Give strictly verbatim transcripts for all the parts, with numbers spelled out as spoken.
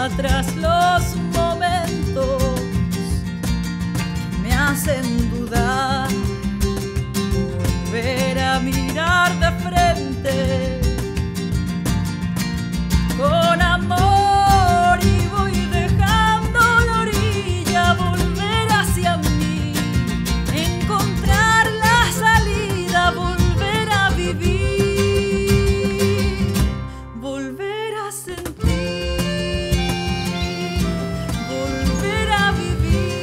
atrás los momentos que me hacen dudar, volver a mirar de frente con amor y voy dejando la orilla, volver hacia mí, encontrar la salida, volver a vivir, volver a sentir, volver a vivir.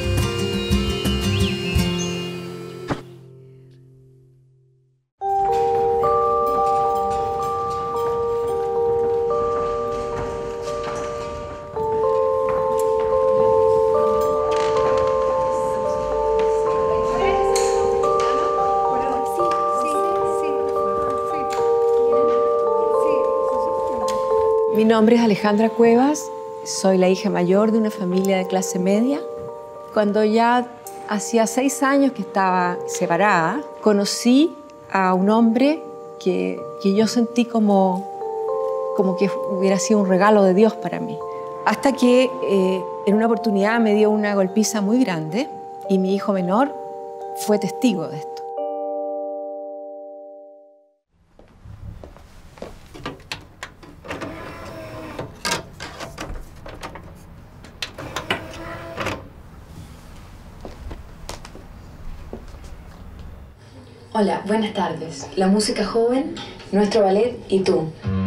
Mi nombre es Alejandra Cuevas, soy la hija mayor de una familia de clase media. Cuando ya hacía seis años que estaba separada, conocí a un hombre que, que yo sentí como, como que hubiera sido un regalo de Dios para mí. Hasta que eh, en una oportunidad me dio una golpiza muy grande y mi hijo menor fue testigo de esto. Hola, buenas tardes. La música joven, nuestro ballet y tú.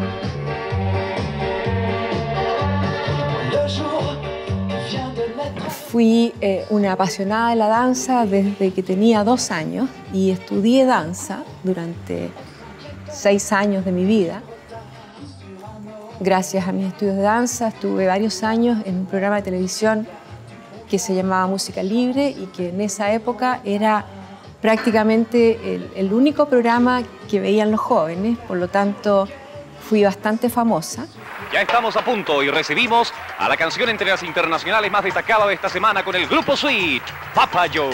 Fui eh, una apasionada de la danza desde que tenía dos años y estudié danza durante seis años de mi vida. Gracias a mis estudios de danza estuve varios años en un programa de televisión que se llamaba Música Libre y que en esa época era prácticamente el, el único programa que veían los jóvenes, por lo tanto fui bastante famosa. Ya estamos a punto y recibimos a la canción entre las internacionales más destacada de esta semana con el grupo Switch, Papa Joe.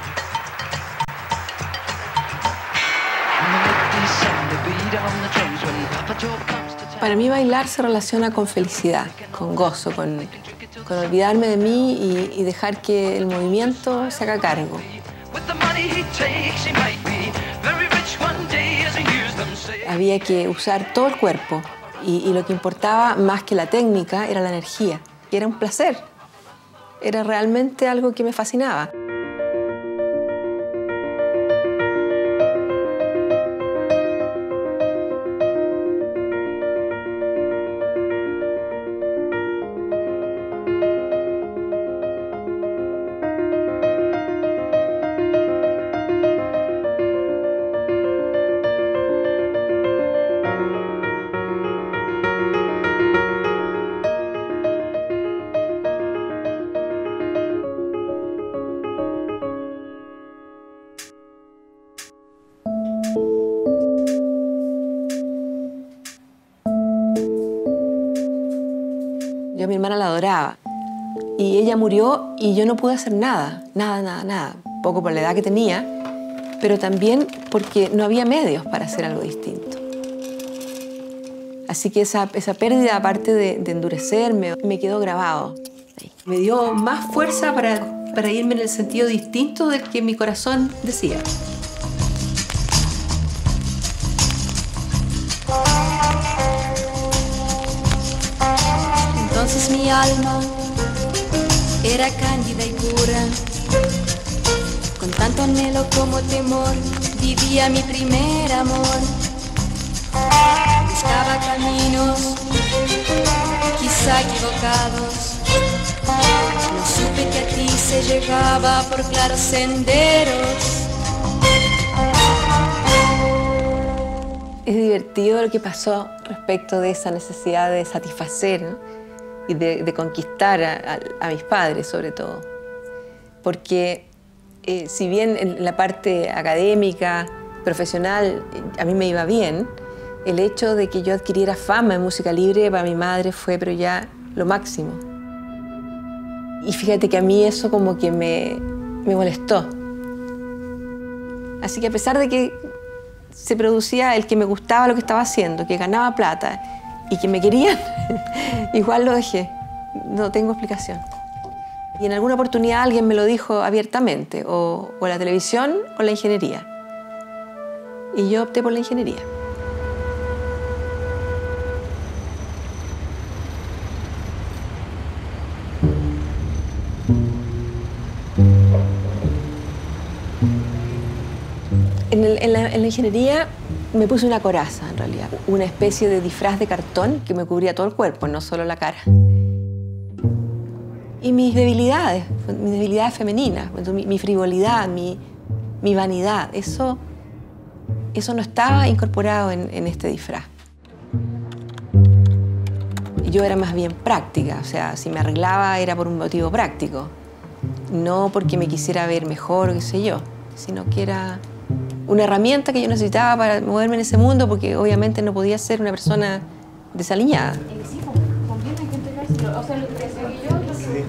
Para mí bailar se relaciona con felicidad, con gozo, con, con olvidarme de mí y, y dejar que el movimiento se haga cargo. Había que usar todo el cuerpo y, y lo que importaba más que la técnica era la energía. Y era un placer, era realmente algo que me fascinaba. Yo a mi hermana la adoraba y ella murió y yo no pude hacer nada, nada, nada, nada. Poco por la edad que tenía, pero también porque no había medios para hacer algo distinto. Así que esa, esa pérdida, aparte de, de endurecerme, me quedó grabado. Me dio más fuerza para, para irme en el sentido distinto del que mi corazón decía. Entonces mi alma era cándida y pura, con tanto anhelo como temor vivía mi primer amor. Buscaba caminos, quizá equivocados, no supe que a ti se llegaba por claros senderos. Es divertido lo que pasó respecto de esa necesidad de satisfacer, ¿no? Y de, de conquistar a, a, a mis padres, sobre todo. Porque eh, si bien en la parte académica, profesional, a mí me iba bien, el hecho de que yo adquiriera fama en música libre para mi madre fue pero ya lo máximo. Y fíjate que a mí eso como que me, me molestó. Así que a pesar de que se producía el que me gustaba lo que estaba haciendo, que ganaba plata y que me querían, igual lo dejé. no tengo explicación. Y en alguna oportunidad alguien me lo dijo abiertamente, o, o la televisión o la ingeniería. Y yo opté por la ingeniería. En, el, en, la, en la ingeniería me puse una coraza, en realidad. Una especie de disfraz de cartón que me cubría todo el cuerpo, no solo la cara. Y mis debilidades, mis debilidades femeninas, mi, mi frivolidad, mi, mi vanidad, eso, eso no estaba incorporado en, en este disfraz. Yo era más bien práctica, o sea, si me arreglaba era por un motivo práctico. No porque me quisiera ver mejor o qué sé yo, sino que era una herramienta que yo necesitaba para moverme en ese mundo, porque obviamente no podía ser una persona desaliñada. Sí, también hay que entregárselo. O sea, lo que decía que yo... Sí.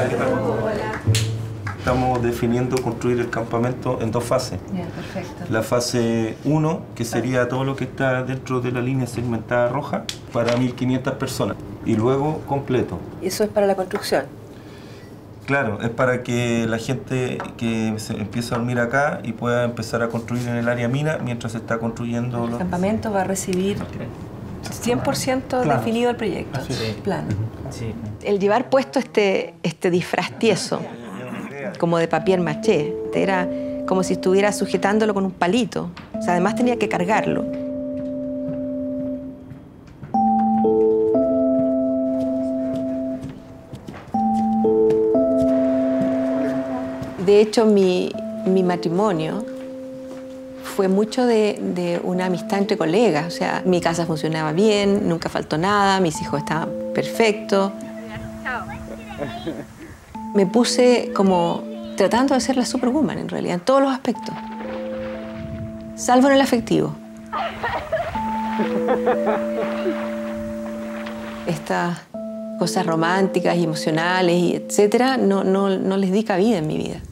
Estamos definiendo construir el campamento en dos fases. Bien, perfecto. La fase uno, que sería todo lo que está dentro de la línea segmentada roja, para mil quinientas personas. Y luego completo. ¿Eso es para la construcción? Claro, es para que la gente que se empiece a dormir acá y pueda empezar a construir en el área mina mientras se está construyendo. El los... campamento va a recibir cien por ciento claro. Definido el proyecto, sí. Plano. Sí. El llevar puesto este, este disfraz tieso, como de papier maché, era como si estuviera sujetándolo con un palito. O sea, además tenía que cargarlo. De hecho, mi, mi matrimonio fue mucho de, de una amistad entre colegas. O sea, mi casa funcionaba bien, nunca faltó nada, mis hijos estaban perfectos. Me puse como tratando de ser la superwoman, en realidad, en todos los aspectos. Salvo en el afectivo. Estas cosas románticas y emocionales, y etcétera, no, no, no les di cabida en mi vida.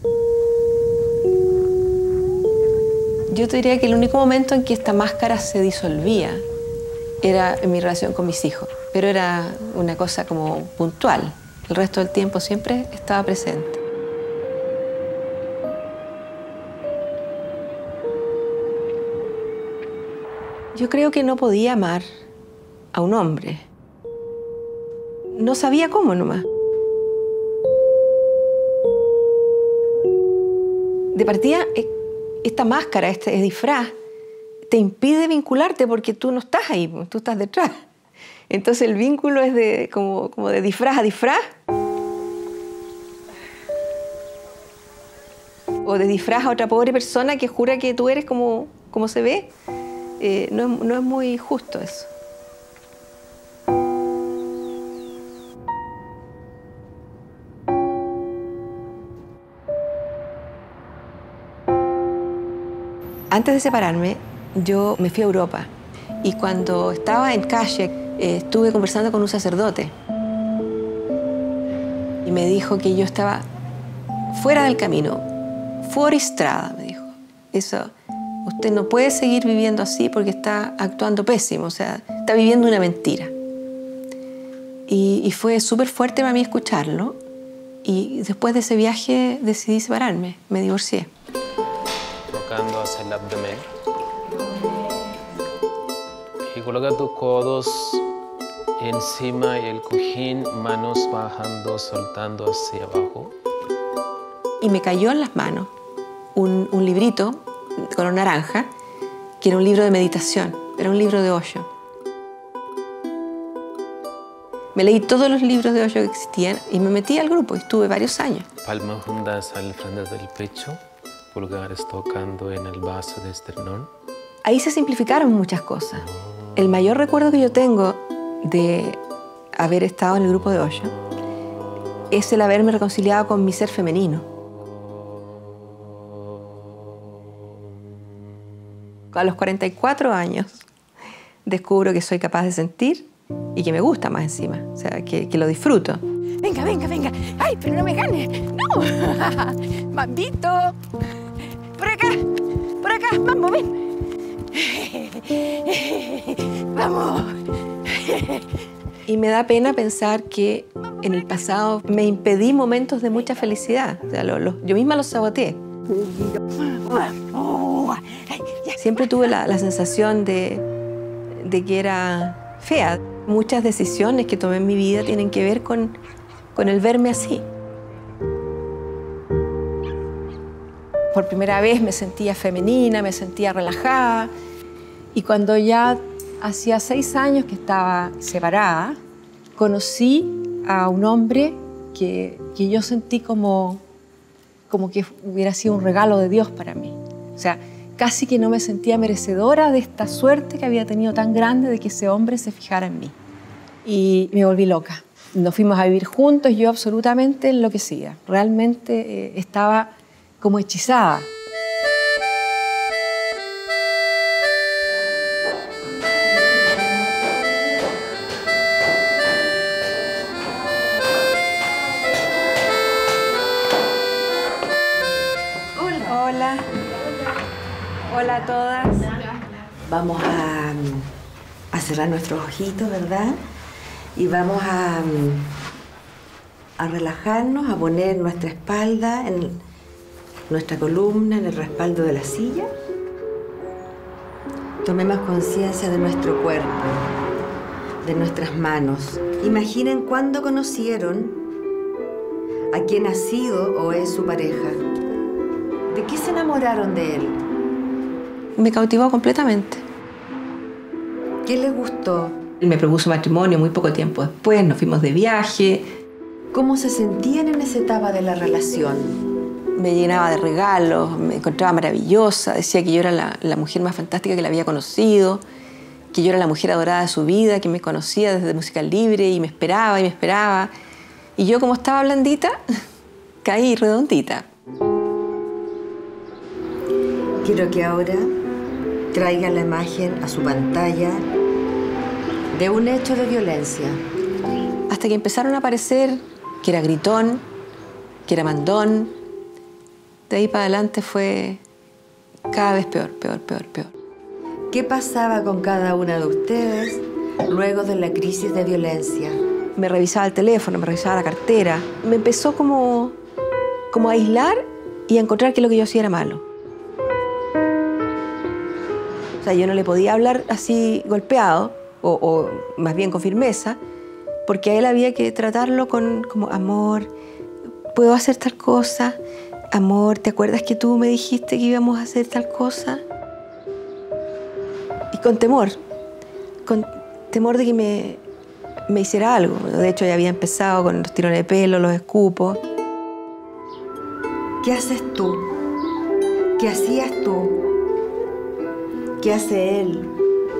Yo te diría que el único momento en que esta máscara se disolvía era en mi relación con mis hijos, pero era una cosa como puntual. El resto del tiempo siempre estaba presente. Yo creo que no podía amar a un hombre. No sabía cómo nomás. De partida, esta máscara, este disfraz, te impide vincularte porque tú no estás ahí, tú estás detrás. Entonces el vínculo es de, como, como de disfraz a disfraz. O de disfraz a otra pobre persona que jura que tú eres como, como se ve. Eh, no, no es muy justo eso. Antes de separarme, yo me fui a Europa y cuando estaba en calle eh, estuve conversando con un sacerdote y me dijo que yo estaba fuera del camino, fuori strada, me dijo. Eso, usted no puede seguir viviendo así porque está actuando pésimo, o sea, está viviendo una mentira. Y, y fue súper fuerte para mí escucharlo y después de ese viaje decidí separarme, me divorcié. Tocando hacia el abdomen. Y coloca tus codos encima del cojín, manos bajando, soltando hacia abajo. Y me cayó en las manos un, un librito de color naranja, que era un libro de meditación, era un libro de Osho. Me leí todos los libros de Osho que existían y me metí al grupo y estuve varios años. Palmas juntas al frente del pecho. Pulgares tocando en el vaso de esternón. Ahí se simplificaron muchas cosas. El mayor recuerdo que yo tengo de haber estado en el grupo de Osho es el haberme reconciliado con mi ser femenino. A los cuarenta y cuatro años descubro que soy capaz de sentir y que me gusta más encima, o sea, que, que lo disfruto. Venga, venga, venga. ¡Ay, pero no me ganes! ¡No! ¡Bambito! ¡Por acá! ¡Por acá! ¡Vamos, ven! ¡Vamos! Y me da pena pensar que en el pasado me impedí momentos de mucha felicidad. O sea, lo, lo, yo misma los saboteé. Siempre tuve la, la sensación de, de que era fea. Muchas decisiones que tomé en mi vida tienen que ver con, con el verme así. Por primera vez me sentía femenina, me sentía relajada. Y cuando ya hacía seis años que estaba separada, conocí a un hombre que, que yo sentí como, como que hubiera sido un regalo de Dios para mí. O sea, casi que no me sentía merecedora de esta suerte que había tenido tan grande de que ese hombre se fijara en mí. Y me volví loca. Nos fuimos a vivir juntos, yo absolutamente enloquecida. Realmente eh, estaba como hechizada. Hola. Hola. Hola a todas. Vamos a, a cerrar nuestros ojitos, ¿verdad? Y vamos a, a relajarnos, a poner nuestra espalda en nuestra columna, en el respaldo de la silla. Tomemos conciencia de nuestro cuerpo, de nuestras manos. Imaginen cuándo conocieron a quien ha sido o es su pareja. ¿De qué se enamoraron de él? Me cautivó completamente. ¿Qué les gustó? Él me propuso matrimonio muy poco tiempo después, nos fuimos de viaje. ¿Cómo se sentían en esa etapa de la relación? Me llenaba de regalos, me encontraba maravillosa, decía que yo era la, la mujer más fantástica que la había conocido, que yo era la mujer adorada de su vida, que me conocía desde Música Libre y me esperaba y me esperaba. Y yo, como estaba blandita, caí redondita. Quiero que ahora traigan la imagen a su pantalla de un hecho de violencia. Hasta que empezaron a aparecer que era gritón, que era mandón. De ahí para adelante fue cada vez peor, peor, peor, peor. ¿Qué pasaba con cada una de ustedes luego de la crisis de violencia? Me revisaba el teléfono, me revisaba la cartera. Me empezó como, como a aislar y a encontrar que lo que yo hacía era malo. O sea, yo no le podía hablar así golpeado, o, o más bien con firmeza, porque a él había que tratarlo con como amor, ¿puedo hacer tal cosa? Amor, ¿te acuerdas que tú me dijiste que íbamos a hacer tal cosa? Y con temor, con temor de que me, me hiciera algo. De hecho, ya había empezado con los tirones de pelo, los escupos. ¿Qué haces tú? ¿Qué hacías tú? ¿Qué hace él?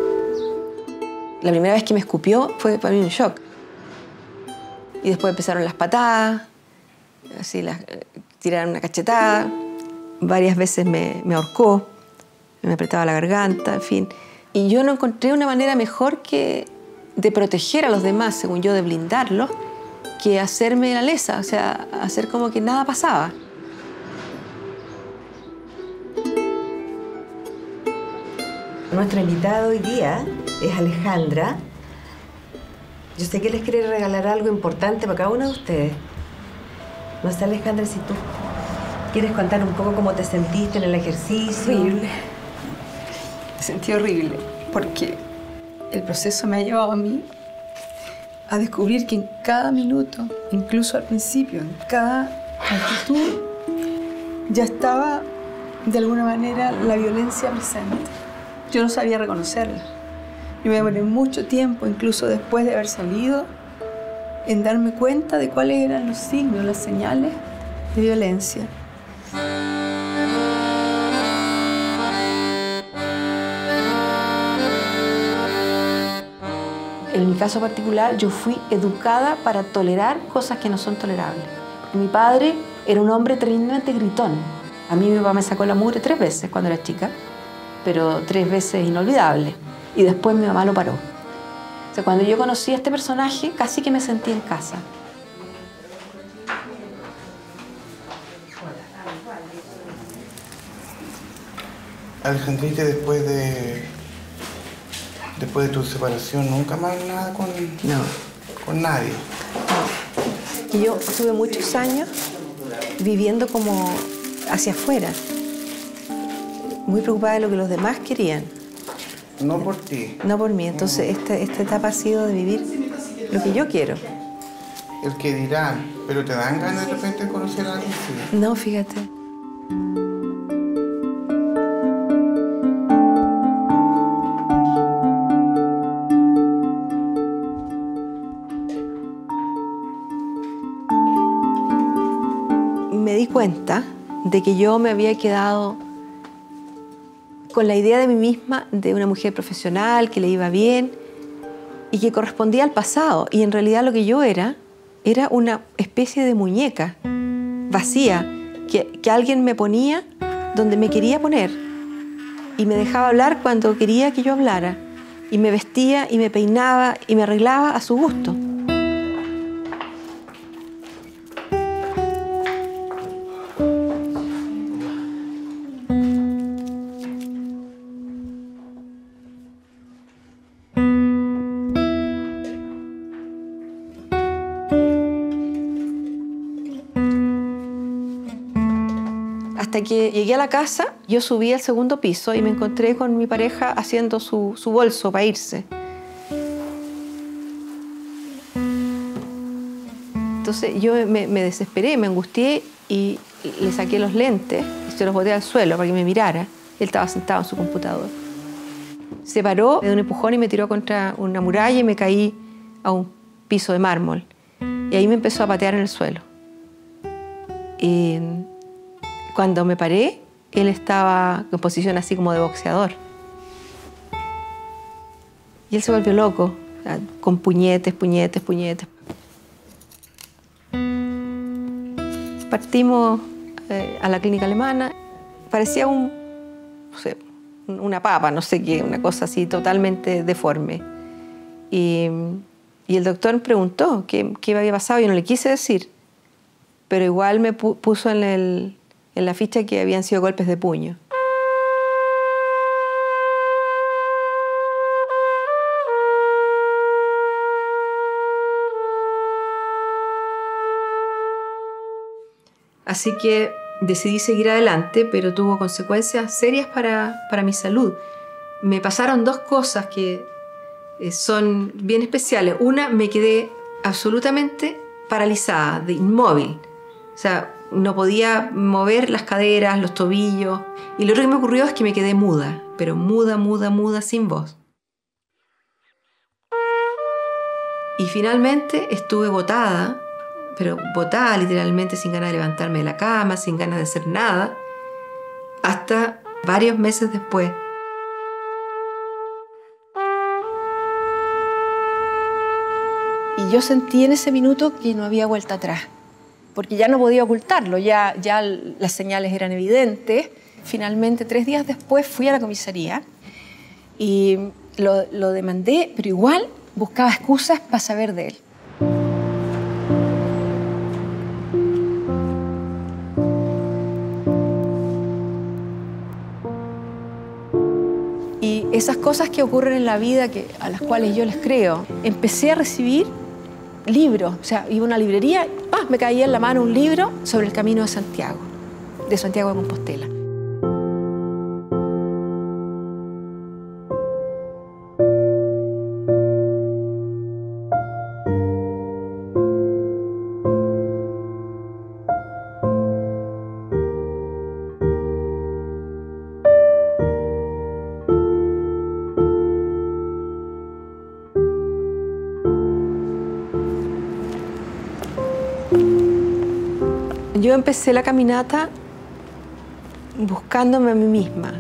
La primera vez que me escupió fue para mí un shock. Y después empezaron las patadas, así las, tiraron una cachetada. Varias veces me, me ahorcó, me apretaba la garganta, en fin. Y yo no encontré una manera mejor que de proteger a los demás, según yo, de blindarlos, que hacerme la lesa, o sea, hacer como que nada pasaba. Nuestra invitada hoy día es Alejandra. Yo sé que les quiere regalar algo importante para cada uno de ustedes. No sé, Alejandra, si tú quieres contar un poco cómo te sentiste en el ejercicio. Horrible. Me sentí horrible porque el proceso me ha llevado a mí a descubrir que en cada minuto, incluso al principio, en cada actitud, ya estaba de alguna manera la violencia presente. Yo no sabía reconocerla. Yo me demoré mucho tiempo, incluso después de haber salido, en darme cuenta de cuáles eran los signos, las señales de violencia. En mi caso particular, yo fui educada para tolerar cosas que no son tolerables. Porque mi padre era un hombre tremendamente gritón. A mí mi papá me sacó la mugre tres veces cuando era chica, pero tres veces inolvidable. Y después mi mamá lo paró. O sea, cuando yo conocí a este personaje, casi que me sentí en casa. Alejandrita, después de... después de tu separación, ¿nunca más nada con...? No, por nadie. Y yo tuve muchos años viviendo como hacia afuera, muy preocupada de lo que los demás querían. No por ti. No por mí. Entonces, esta, esta etapa ha sido de vivir lo que yo quiero. El que dirán, pero te dan ganas de repente de conocer a alguien así. No, fíjate. Me di cuenta de que yo me había quedado con la idea de mí misma de una mujer profesional, que le iba bien y que correspondía al pasado. Y en realidad lo que yo era, era una especie de muñeca vacía que, que alguien me ponía donde me quería poner y me dejaba hablar cuando quería que yo hablara y me vestía y me peinaba y me arreglaba a su gusto. Hasta que llegué a la casa, yo subí al segundo piso y me encontré con mi pareja haciendo su, su bolso para irse. Entonces yo me, me desesperé, me angustié y le saqué los lentes y se los boté al suelo para que me mirara. Él estaba sentado en su computador. Se paró de un empujón y me tiró contra una muralla y me caí a un piso de mármol. Y ahí me empezó a patear en el suelo. Y cuando me paré, él estaba en posición así como de boxeador. Y él se volvió loco, con puñetes, puñetes, puñetes. Partimos eh, a la clínica alemana. Parecía un, no sé, una papa, no sé qué, una cosa así totalmente deforme. Y, y el doctor me preguntó qué, qué había pasado. Yo no le quise decir, pero igual me pu puso en el... en la ficha que habían sido golpes de puño. Así que decidí seguir adelante, pero tuvo consecuencias serias para, para mi salud. Me pasaron dos cosas que eh, son bien especiales. Una, me quedé absolutamente paralizada, de inmóvil. O sea, no podía mover las caderas, los tobillos. Y lo otro que me ocurrió es que me quedé muda, pero muda, muda, muda, sin voz. Y finalmente estuve botada, pero botada literalmente, sin ganas de levantarme de la cama, sin ganas de hacer nada, hasta varios meses después. Y yo sentí en ese minuto que no había vuelta atrás, porque ya no podía ocultarlo, ya, ya las señales eran evidentes. Finalmente, tres días después, fui a la comisaría y lo, lo demandé, pero igual buscaba excusas para saber de él. Y esas cosas que ocurren en la vida, que, a las cuales yo les creo, empecé a recibir libros. O sea, iba a una librería, ¡pah!, me caía en la mano un libro sobre el Camino de Santiago, de Santiago de Compostela. Yo empecé la caminata buscándome a mí misma.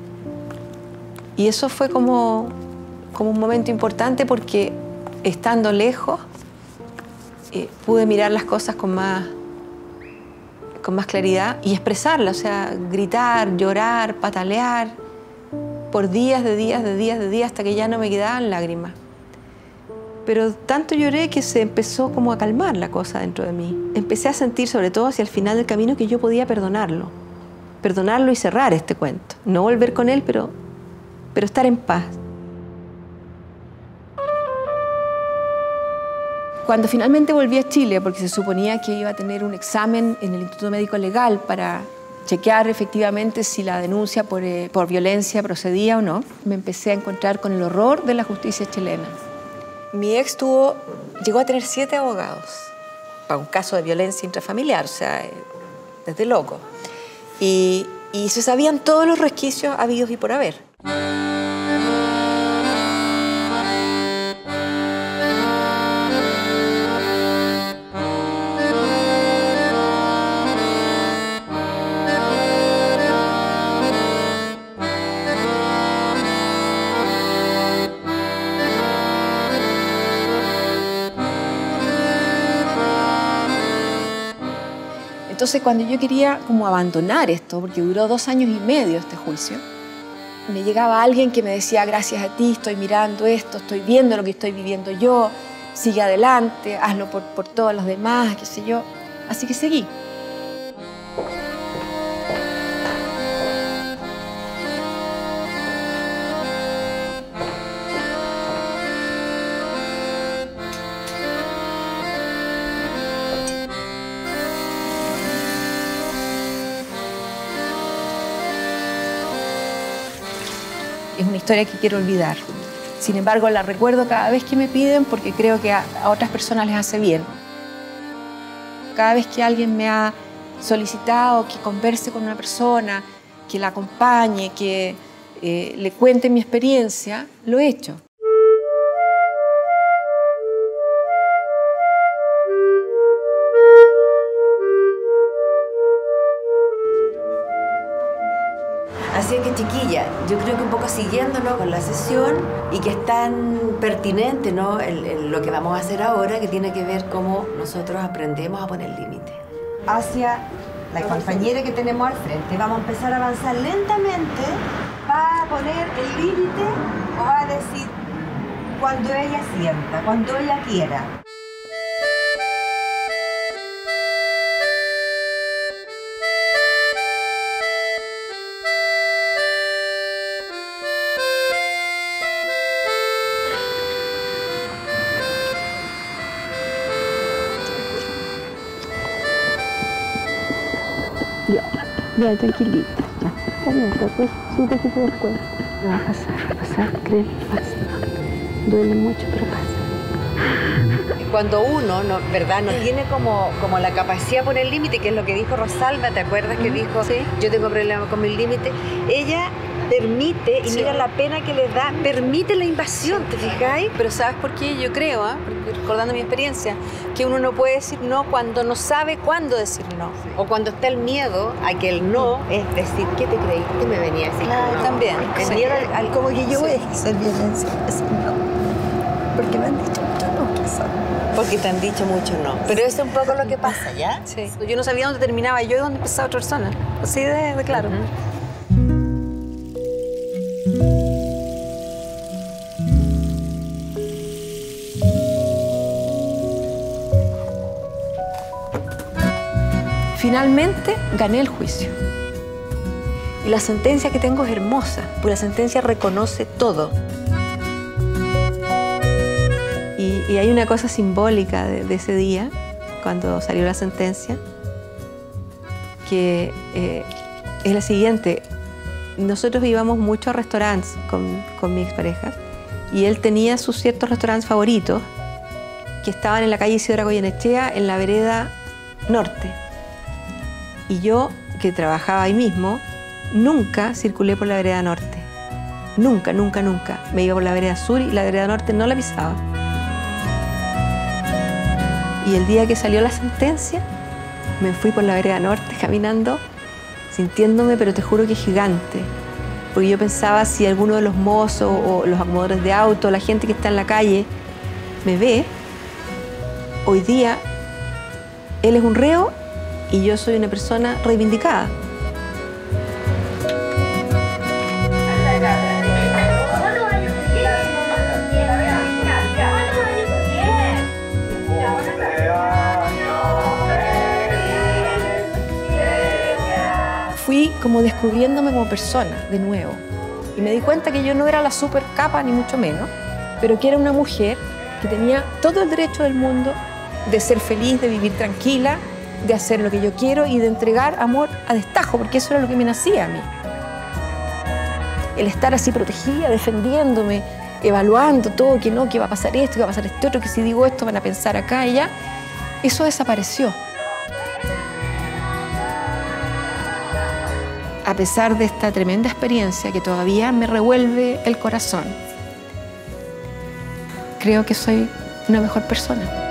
Y eso fue como, como un momento importante porque estando lejos eh, pude mirar las cosas con más, con más claridad y expresarlas, o sea, gritar, llorar, patalear por días, de días, de días, de días, hasta que ya no me quedaban lágrimas. Pero tanto lloré que se empezó como a calmar la cosa dentro de mí. Empecé a sentir, sobre todo hacia el final del camino, que yo podía perdonarlo. Perdonarlo y cerrar este cuento. No volver con él, pero, pero estar en paz. Cuando finalmente volví a Chile, porque se suponía que iba a tener un examen en el Instituto Médico Legal para chequear efectivamente si la denuncia por, eh, por violencia procedía o no, me empecé a encontrar con el horror de la justicia chilena. Mi ex tuvo, llegó a tener siete abogados para un caso de violencia intrafamiliar, o sea, eh, desde loco. Y, y se sabían todos los resquicios habidos y por haber. Entonces, cuando yo quería como abandonar esto, porque duró dos años y medio este juicio, me llegaba alguien que me decía, gracias a ti, estoy mirando esto, estoy viendo lo que estoy viviendo yo, sigue adelante, hazlo por, por todos los demás, qué sé yo. Así que seguí. Es una historia que quiero olvidar. Sin embargo, la recuerdo cada vez que me piden porque creo que a, a otras personas les hace bien. Cada vez que alguien me ha solicitado que converse con una persona, que la acompañe, que eh, le cuente mi experiencia, lo he hecho. Así que, chiquilla, yo creo que un poco siguiéndolo con la sesión y que es tan pertinente, ¿no? el, el, lo que vamos a hacer ahora, que tiene que ver cómo nosotros aprendemos a poner límites. Hacia la compañera que tenemos al frente, vamos a empezar a avanzar lentamente. Va a poner el límite o va a decir cuando ella sienta, cuando ella quiera. Ya, ya, tranquilita. Ya, está bien, después supe que después. Va a pasar, va a pasar, créeme, pasa. Duele mucho, pero pasa. Cuando uno, no, ¿verdad? No tiene como, como la capacidad de poner límite, que es lo que dijo Rosalba, ¿te acuerdas que dijo? Sí. Yo tengo problemas con mi límite. Ella permite, y sí, mira la pena que le da, permite la invasión, ¿te fijáis? Pero ¿sabes por qué? Yo creo, ¿eh? recordando mi experiencia, que uno no puede decir no cuando no sabe cuándo decir no. Sí. O cuando está el miedo a que el no es decir, ¿qué te creíste? Me venía a decir. Claro, no. también. El sí. miedo al, al, como que yo sí. voy a ejercer violencia, eso no. Porque me han dicho mucho no, quizás. Porque te han dicho mucho no. Pero eso es un poco lo que pasa, ¿ya? Sí. Yo no sabía dónde terminaba yo y dónde empezaba otra persona. Así de, de claro. Uh-huh. Finalmente gané el juicio. Y la sentencia que tengo es hermosa, porque la sentencia reconoce todo. Y, y hay una cosa simbólica de, de ese día, cuando salió la sentencia, que eh, es la siguiente. Nosotros íbamos mucho a restaurantes con, con mi expareja, y él tenía sus ciertos restaurantes favoritos que estaban en la calle Isidora Goyenechea, en la vereda norte. Y yo, que trabajaba ahí mismo, nunca circulé por la vereda norte. Nunca, nunca, nunca. Me iba por la vereda sur y la vereda norte no la pisaba. Y el día que salió la sentencia, me fui por la vereda norte caminando, sintiéndome, pero te juro que gigante. Porque yo pensaba, si alguno de los mozos o los acomodadores de auto, la gente que está en la calle, me ve, hoy día él es un reo y yo soy una persona reivindicada. Fui como descubriéndome como persona de nuevo. Y me di cuenta que yo no era la super capa, ni mucho menos, pero que era una mujer que tenía todo el derecho del mundo de ser feliz, de vivir tranquila, de hacer lo que yo quiero y de entregar amor a destajo, porque eso era lo que me nacía a mí. El estar así protegida, defendiéndome, evaluando todo, que no, que va a pasar esto, que va a pasar este otro, que si digo esto van a pensar acá y allá, eso desapareció. A pesar de esta tremenda experiencia que todavía me revuelve el corazón, creo que soy una mejor persona.